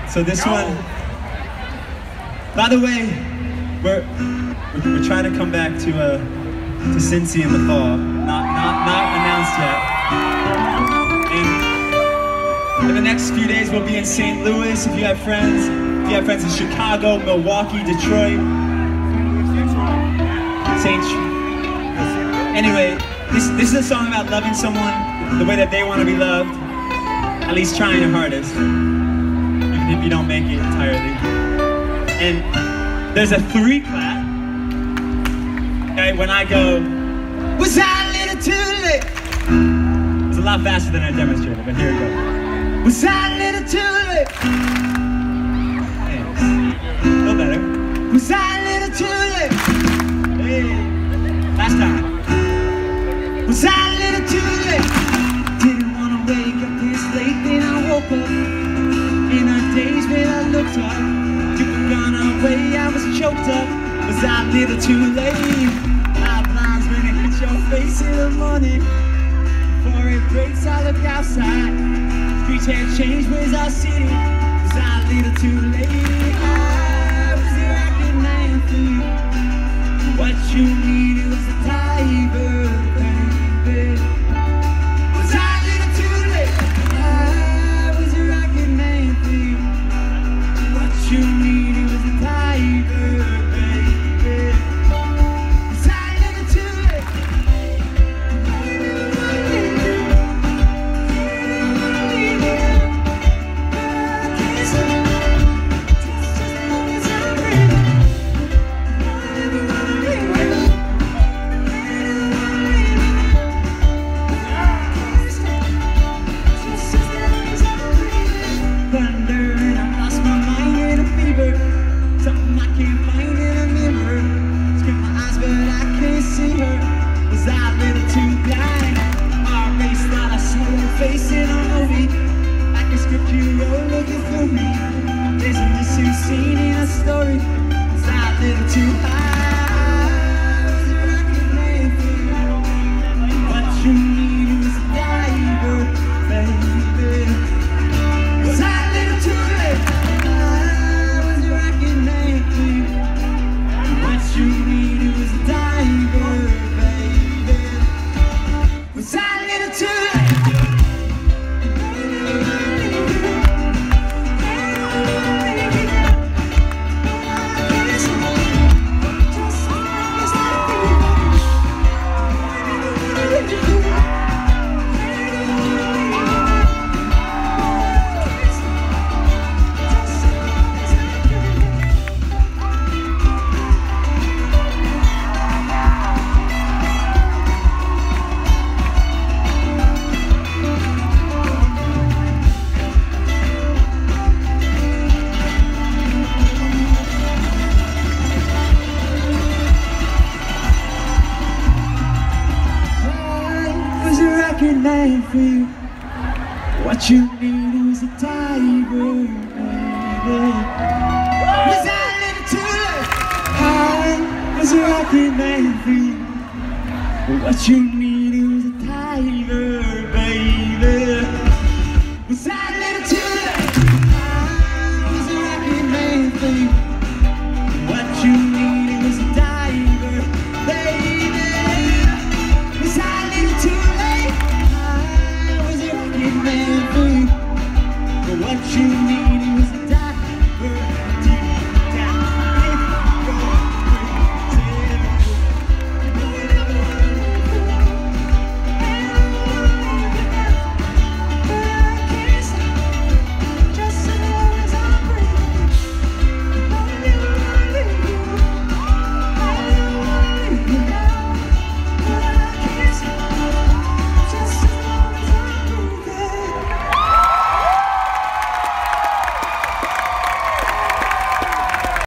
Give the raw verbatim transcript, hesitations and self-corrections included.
So this one, by the way, we're we're, we're trying to come back to uh, to Cincy in the fall. Not not not announced yet. And in the next few days, we'll be in Saint Louis. If you have friends, if you have friends in Chicago, Milwaukee, Detroit, Saint. Anyway, this this is a song about loving someone the way that they want to be loved. At least trying your hardest, even if you don't make it entirely. And there's a three clap. Okay, when I go, was I a little too late? It's a lot faster than I demonstrated, but here we go. Was I a little too late? Hey, a little better. Was I a little too late? Hey, last time. Was I a little too late? Didn't wanna wake up this late, then I woke up. In our days when I looked up, you were gone away, I was choked up. Was I a little too late? Five lines when it hits your face in the morning. Before it breaks, I look outside. Streets had changed, where's our city? Was I a little too late? I was the rocket man for you. What you needed was a tiger, baby. Was I a little too late? I was a rocket man for you. What you needed was a tiger, baby. Was I a little too late? For you. What you need is a tiger, baby. Was I a little too late? I was a rocket man for you. What you need